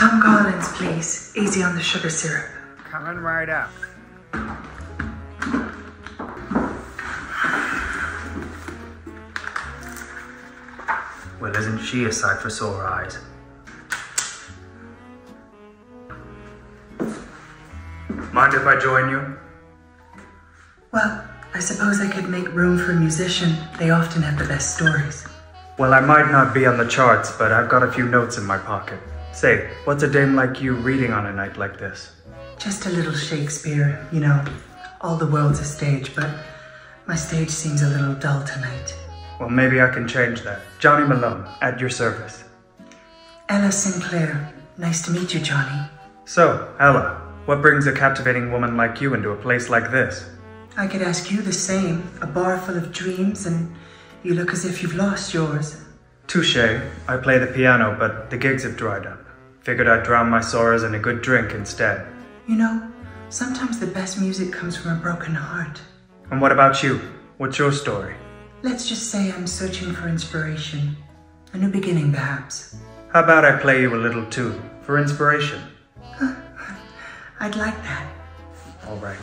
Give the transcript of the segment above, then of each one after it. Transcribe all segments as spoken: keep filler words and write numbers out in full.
Tom Collins, please. Easy on the sugar syrup. Coming right up. Well, isn't she a sight for sore eyes? Mind if I join you? Well, I suppose I could make room for a musician. They often have the best stories. Well, I might not be on the charts, but I've got a few notes in my pocket. Say, what's a dame like you reading on a night like this? Just a little Shakespeare, you know. All the world's a stage, but my stage seems a little dull tonight. Well, maybe I can change that. Johnny Malone, at your service. Ella Sinclair. Nice to meet you, Johnny. So, Ella, what brings a captivating woman like you into a place like this? I could ask you the same. A bar full of dreams, and you look as if you've lost yours. Touché. I play the piano, but the gigs have dried up. Figured I'd drown my sorrows in a good drink instead. You know, sometimes the best music comes from a broken heart. And what about you? What's your story? Let's just say I'm searching for inspiration. A new beginning, perhaps. How about I play you a little tune for inspiration? I'd like that. All right.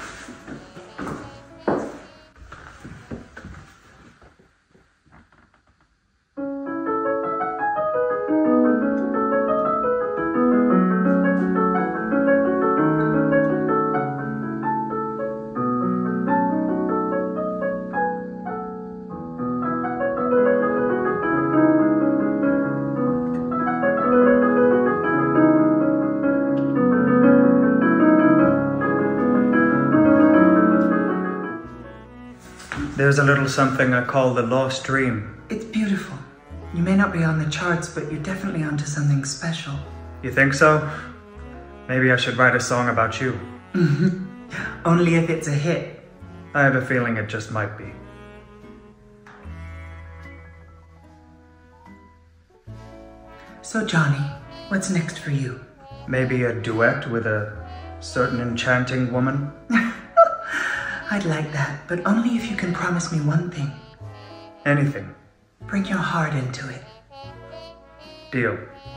There's a little something I call the lost dream. It's beautiful. You may not be on the charts, but you're definitely onto something special. You think so? Maybe I should write a song about you. Mm-hmm. Only if it's a hit. I have a feeling it just might be. So, Johnny, what's next for you? Maybe a duet with a certain enchanting woman? I'd like that, but only if you can promise me one thing. Anything. Bring your heart into it. Deal.